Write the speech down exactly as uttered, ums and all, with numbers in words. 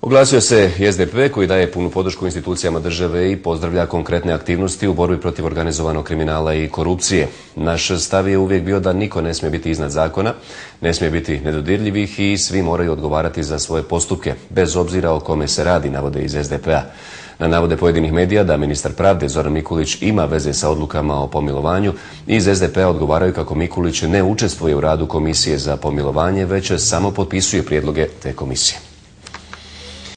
Oglasio se i S D P koji daje punu podršku institucijama države i pozdravlja konkretne aktivnosti u borbi protiv organizovanog kriminala i korupcije. Naš stav je uvijek bio da niko ne smije biti iznad zakona, ne smije biti nedodirljivih i svi moraju odgovarati za svoje postupke, bez obzira o kome se radi, navode iz S D P-a. Na navode pojedinih medija da ministar pravde Zoran Mikulić ima veze sa odlukama o pomilovanju, iz S D P-a odgovaraju kako Mikulić ne učestvuje u radu Komisije za pomilovanje, već samo potpisuje prijedloge te komisije.